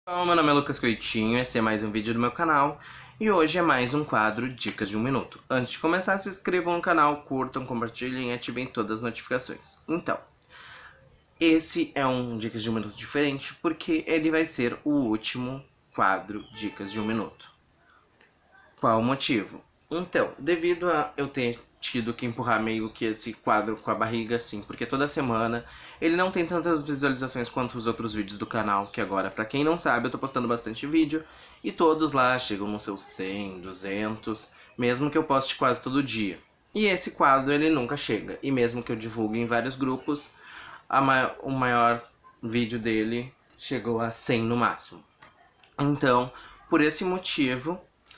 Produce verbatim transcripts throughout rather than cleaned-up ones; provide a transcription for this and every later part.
Olá, meu nome é Lucas Coitinho, esse é mais um vídeo do meu canal e hoje é mais um quadro Dicas de um Minuto. Antes de começar, se inscrevam no canal, curtam, compartilhem e ativem todas as notificações. Então, esse é um Dicas de um Minuto diferente porque ele vai ser o último quadro Dicas de um Minuto. Qual o motivo? Então, devido a eu ter tido que empurrar meio que esse quadro com a barriga, assim, porque toda semana ele não tem tantas visualizações quanto os outros vídeos do canal, que agora, pra quem não sabe, eu tô postando bastante vídeo, e todos lá chegam nos seus cem, duzentos, mesmo que eu poste quase todo dia. E esse quadro, ele nunca chega, e mesmo que eu divulgue em vários grupos, a ma o maior vídeo dele chegou a cem no máximo. Então, por esse motivo,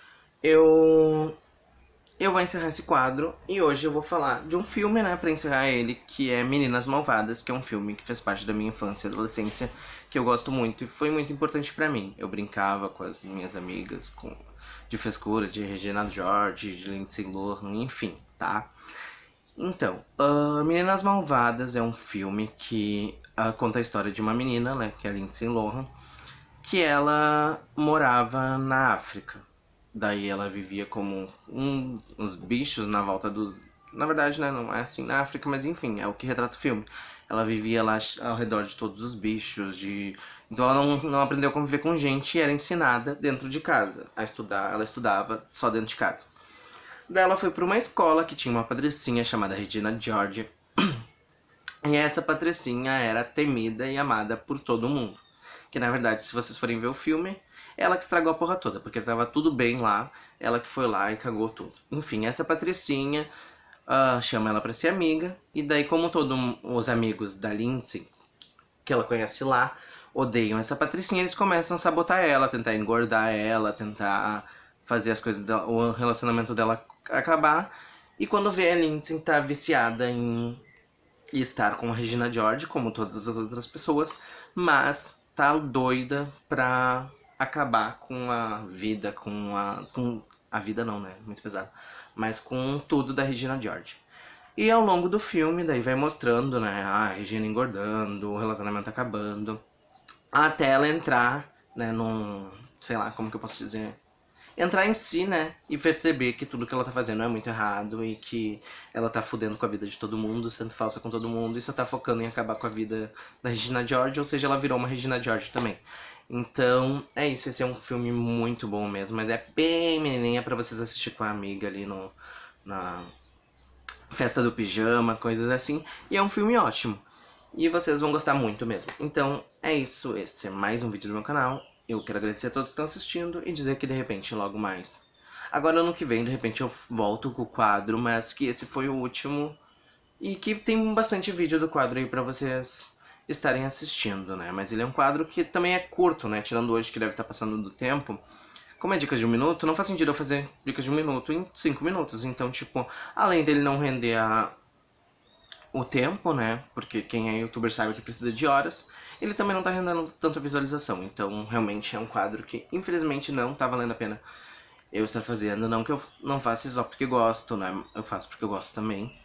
eu... Eu vou encerrar esse quadro e hoje eu vou falar de um filme, né, pra encerrar ele, que é Meninas Malvadas, que é um filme que fez parte da minha infância e adolescência, que eu gosto muito e foi muito importante pra mim. Eu brincava com as minhas amigas com, de frescura, de Regina George, de Lindsay Lohan, enfim, tá? Então, uh, Meninas Malvadas é um filme que uh, conta a história de uma menina, né, que é a Lindsay Lohan, que ela morava na África. Daí ela vivia como um, uns bichos na volta dos... Na verdade, né, não é assim na África, mas enfim, é o que retrata o filme. Ela vivia lá ao redor de todos os bichos, de... Então ela não, não aprendeu a conviver com gente e era ensinada dentro de casa. A estudar, ela estudava só dentro de casa. Daí ela foi para uma escola que tinha uma patricinha chamada Regina George. E essa patricinha era temida e amada por todo mundo. Que na verdade, se vocês forem ver o filme, ela que estragou a porra toda, porque tava tudo bem lá, ela que foi lá e cagou tudo. Enfim, essa Patricinha uh, chama ela pra ser amiga, e daí como todos os amigos da Lindsay, que ela conhece lá, odeiam essa Patricinha, eles começam a sabotar ela, tentar engordar ela, tentar fazer as coisas, dela, o relacionamento dela acabar. E quando vê a Lindsay tá viciada em estar com a Regina George, como todas as outras pessoas, mas tá doida pra acabar com a vida, com a... com a vida não, né? Muito pesado. Mas com tudo da Regina George. E ao longo do filme, daí vai mostrando, né? A Regina engordando, o relacionamento acabando. Até ela entrar, né, num... sei lá, como que eu posso dizer... Entrar em si, né, e perceber que tudo que ela tá fazendo é muito errado e que ela tá fudendo com a vida de todo mundo, sendo falsa com todo mundo e só tá focando em acabar com a vida da Regina George, ou seja, ela virou uma Regina George também. Então, é isso, esse é um filme muito bom mesmo, mas é bem menininha pra vocês assistir com a amiga ali no, na festa do pijama, coisas assim, e é um filme ótimo. E vocês vão gostar muito mesmo. Então, é isso, esse é mais um vídeo do meu canal. Eu quero agradecer a todos que estão assistindo e dizer que de repente, logo mais. Agora ano que vem, de repente eu volto com o quadro, mas que esse foi o último. E que tem bastante vídeo do quadro aí pra vocês estarem assistindo, né? Mas ele é um quadro que também é curto, né? Tirando hoje que deve estar passando do tempo. Como é dicas de um minuto, não faz sentido eu fazer dicas de um minuto em cinco minutos. Então, tipo, além dele não render a... o tempo, né? Porque quem é youtuber sabe que precisa de horas. Ele também não tá rendendo tanta visualização, então realmente é um quadro que infelizmente não tá valendo a pena eu estar fazendo. Não que eu não faça só porque gosto, né? Eu faço porque eu gosto também.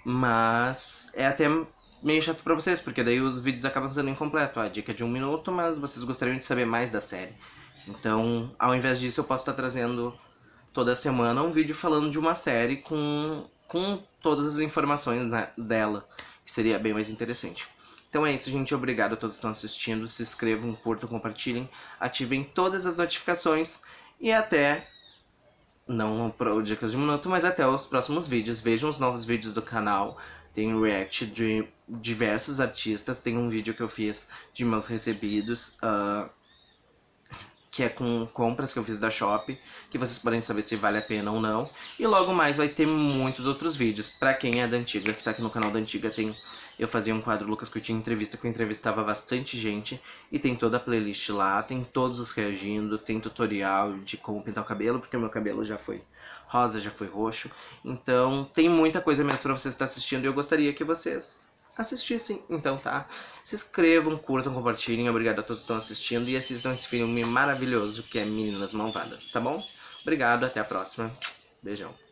Mas é até meio chato pra vocês, porque daí os vídeos acabam sendo incompletos. A dica é de um minuto, mas vocês gostariam de saber mais da série. Então, ao invés disso, eu posso estar trazendo toda semana um vídeo falando de uma série com, com todas as informações, né, dela, que seria bem mais interessante. Então é isso, gente. Obrigado a todos que estão assistindo. Se inscrevam, curtam, compartilhem, ativem todas as notificações e até, não para Dicas de um Minuto, mas até os próximos vídeos. Vejam os novos vídeos do canal. Tem react de diversos artistas. Tem um vídeo que eu fiz de meus recebidos, uh, que é com compras que eu fiz da Shopee, que vocês podem saber se vale a pena ou não. E logo mais vai ter muitos outros vídeos. Pra quem é da Antiga, que tá aqui no canal da Antiga, tem... Eu fazia um quadro Lucas Coitinho Entrevista, que eu entrevistava bastante gente. E tem toda a playlist lá, tem todos os reagindo, tem tutorial de como pintar o cabelo, porque o meu cabelo já foi rosa, já foi roxo. Então tem muita coisa mesmo pra vocês estar assistindo e eu gostaria que vocês assistissem. Então tá, se inscrevam, curtam, compartilhem. Obrigado a todos que estão assistindo e assistam esse filme maravilhoso que é Meninas Malvadas, tá bom? Obrigado, até a próxima. Beijão.